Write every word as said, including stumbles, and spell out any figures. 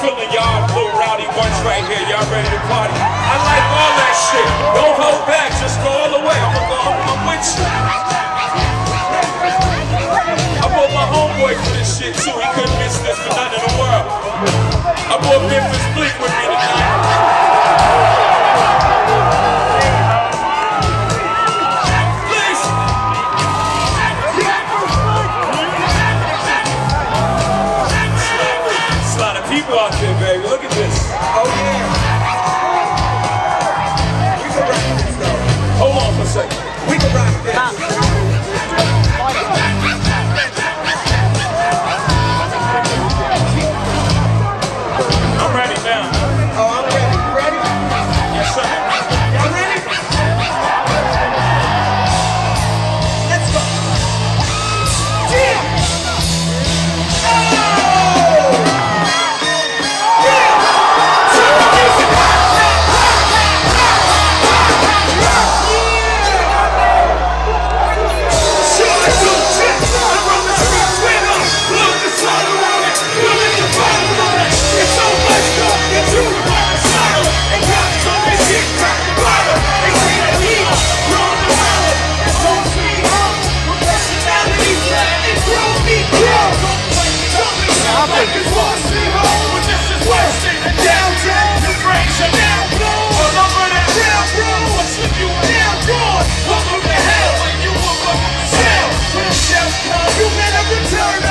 feeling y'all little rowdy bunch right here. Y'all ready to party? I like all that shit. Don't hold back, just go all the way. I'm gonna go, I'm with you. I brought my homeboy for this shit too. He couldn't miss this for nothing in the world. I brought Memphis Bleak with me tonight. People out there, baby. Look at this. Oh, yeah. We can rock this, though. Hold on for a second. We can rock this. I'm ready now. Oh, I'm ready. You ready? Yes, sir. Y'all ready? Let's go. Yeah. You better return.